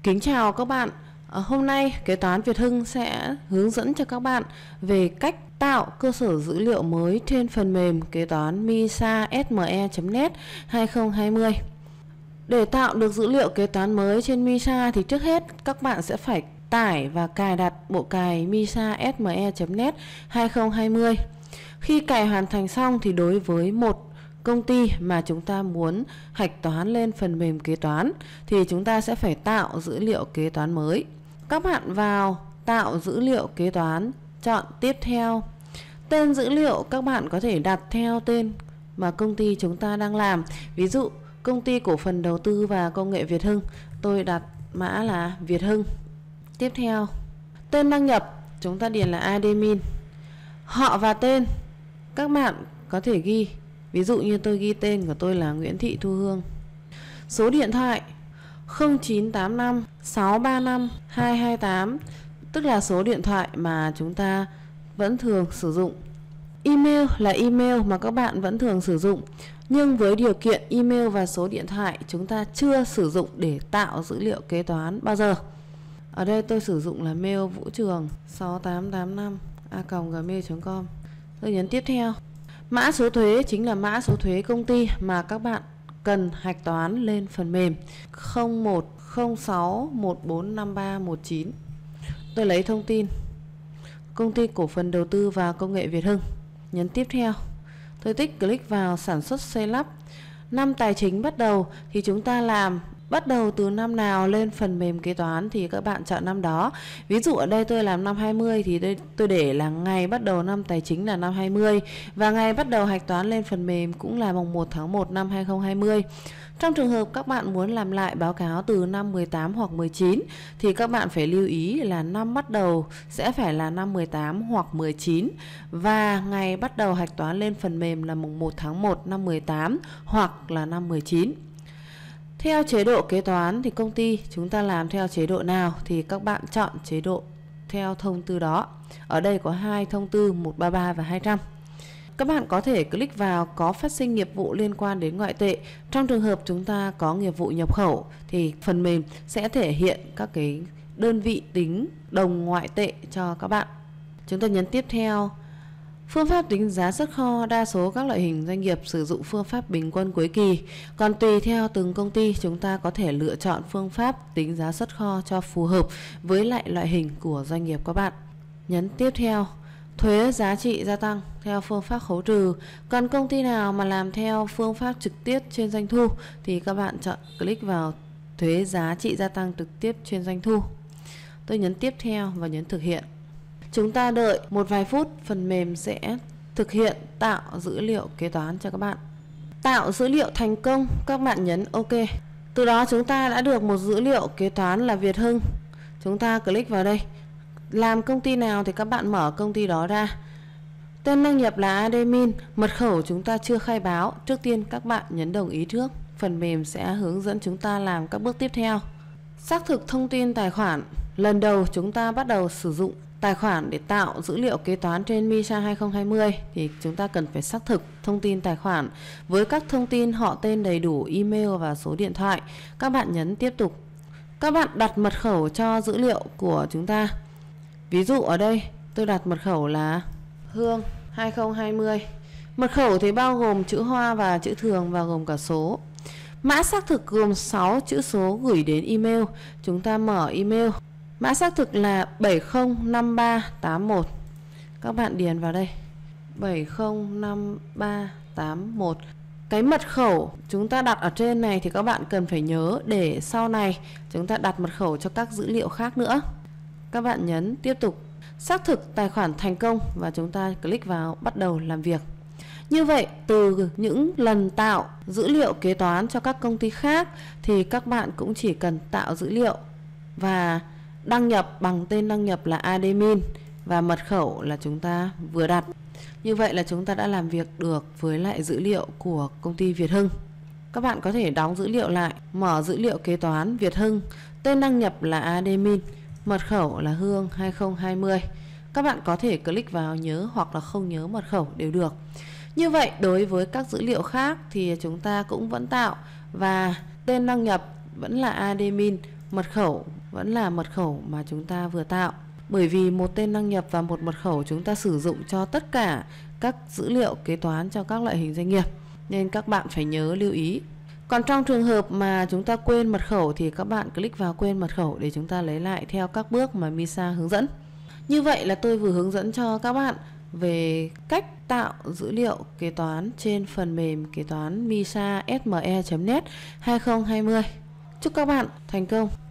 Kính chào các bạn. Hôm nay Kế toán Việt Hưng sẽ hướng dẫn cho các bạn về cách tạo cơ sở dữ liệu mới trên phần mềm kế toán MISA.SME.net 2020. Để tạo được dữ liệu kế toán mới trên MISA thì trước hết các bạn sẽ phải tải và cài đặt bộ cài MISA.SME.net 2020. Khi cài hoàn thành xong thì đối với một công ty mà chúng ta muốn hạch toán lên phần mềm kế toán thì chúng ta sẽ phải tạo dữ liệu kế toán mới. Các bạn vào tạo dữ liệu kế toán, chọn tiếp theo. Tên dữ liệu các bạn có thể đặt theo tên mà công ty chúng ta đang làm. Ví dụ Công ty Cổ phần Đầu tư và Công nghệ Việt Hưng, tôi đặt mã là Việt Hưng. Tiếp theo, tên đăng nhập chúng ta điền là admin. Họ và tên các bạn có thể ghi, ví dụ như tôi ghi tên của tôi là Nguyễn Thị Thu Hương. Số điện thoại 0985 635 228, tức là số điện thoại mà chúng ta vẫn thường sử dụng. Email là email mà các bạn vẫn thường sử dụng, nhưng với điều kiện email và số điện thoại chúng ta chưa sử dụng để tạo dữ liệu kế toán bao giờ. Ở đây tôi sử dụng là mail Vũ Trường 6885@gmail.com. Tôi nhấn tiếp theo. Mã số thuế chính là mã số thuế công ty mà các bạn cần hạch toán lên phần mềm 0106145319. Tôi lấy thông tin Công ty Cổ phần Đầu tư và Công nghệ Việt Hưng. Nhấn tiếp theo. Tôi tích click vào sản xuất xây lắp. Năm tài chính bắt đầu thì chúng ta làm bắt đầu từ năm nào lên phần mềm kế toán thì các bạn chọn năm đó. Ví dụ ở đây tôi làm năm 20 thì tôi để là ngày bắt đầu năm tài chính là năm 20 và ngày bắt đầu hạch toán lên phần mềm cũng là mùng 1 tháng 1 năm 2020. Trong trường hợp các bạn muốn làm lại báo cáo từ năm 18 hoặc 19 thì các bạn phải lưu ý là năm bắt đầu sẽ phải là năm 18 hoặc 19 và ngày bắt đầu hạch toán lên phần mềm là mùng 1 tháng 1 năm 18 hoặc là năm 19. Theo chế độ kế toán thì công ty chúng ta làm theo chế độ nào thì các bạn chọn chế độ theo thông tư đó. Ở đây có 2 thông tư 133 và 200. Các bạn có thể click vào có phát sinh nghiệp vụ liên quan đến ngoại tệ. Trong trường hợp chúng ta có nghiệp vụ nhập khẩu thì phần mềm sẽ thể hiện các cái đơn vị tính đồng ngoại tệ cho các bạn. Chúng ta nhấn tiếp theo. Phương pháp tính giá xuất kho, đa số các loại hình doanh nghiệp sử dụng phương pháp bình quân cuối kỳ. Còn tùy theo từng công ty chúng ta có thể lựa chọn phương pháp tính giá xuất kho cho phù hợp với lại loại hình của doanh nghiệp các bạn. Nhấn tiếp theo. Thuế giá trị gia tăng theo phương pháp khấu trừ. Còn công ty nào mà làm theo phương pháp trực tiếp trên doanh thu thì các bạn chọn click vào thuế giá trị gia tăng trực tiếp trên doanh thu. Tôi nhấn tiếp theo và nhấn thực hiện. Chúng ta đợi một vài phút, phần mềm sẽ thực hiện tạo dữ liệu kế toán cho các bạn. Tạo dữ liệu thành công, các bạn nhấn OK. Từ đó chúng ta đã được một dữ liệu kế toán là Việt Hưng. Chúng ta click vào đây. Làm công ty nào thì các bạn mở công ty đó ra. Tên đăng nhập là admin, mật khẩu chúng ta chưa khai báo. Trước tiên các bạn nhấn đồng ý trước. Phần mềm sẽ hướng dẫn chúng ta làm các bước tiếp theo. Xác thực thông tin tài khoản. Lần đầu chúng ta bắt đầu sử dụng tài khoản để tạo dữ liệu kế toán trên MISA 2020 thì chúng ta cần phải xác thực thông tin tài khoản với các thông tin họ tên đầy đủ, email và số điện thoại. Các bạn nhấn tiếp tục. Các bạn đặt mật khẩu cho dữ liệu của chúng ta. Ví dụ ở đây tôi đặt mật khẩu là Hương 2020. Mật khẩu thì bao gồm chữ Hoa và chữ thường và gồm cả số. Mã xác thực gồm 6 chữ số gửi đến email. Chúng ta mở email. Mã xác thực là 705381. Các bạn điền vào đây 705381. Cái mật khẩu chúng ta đặt ở trên này thì các bạn cần phải nhớ để sau này chúng ta đặt mật khẩu cho các dữ liệu khác nữa. Các bạn nhấn tiếp tục. Xác thực tài khoản thành công và chúng ta click vào bắt đầu làm việc. Như vậy từ những lần tạo dữ liệu kế toán cho các công ty khác thì các bạn cũng chỉ cần tạo dữ liệu và đăng nhập bằng tên đăng nhập là admin và mật khẩu là chúng ta vừa đặt. Như vậy là chúng ta đã làm việc được với lại dữ liệu của công ty Việt Hưng. Các bạn có thể đóng dữ liệu lại, mở dữ liệu kế toán Việt Hưng, tên đăng nhập là admin, mật khẩu là Hương 2020. Các bạn có thể click vào nhớ hoặc là không nhớ mật khẩu đều được. Như vậy đối với các dữ liệu khác thì chúng ta cũng vẫn tạo và tên đăng nhập vẫn là admin, mật khẩu vẫn là mật khẩu mà chúng ta vừa tạo. Bởi vì một tên đăng nhập và một mật khẩu chúng ta sử dụng cho tất cả các dữ liệu kế toán cho các loại hình doanh nghiệp, nên các bạn phải nhớ lưu ý. Còn trong trường hợp mà chúng ta quên mật khẩu thì các bạn click vào quên mật khẩu để chúng ta lấy lại theo các bước mà Misa hướng dẫn. Như vậy là tôi vừa hướng dẫn cho các bạn về cách tạo dữ liệu kế toán trên phần mềm kế toán Misa sme.net 2020. Chúc các bạn thành công!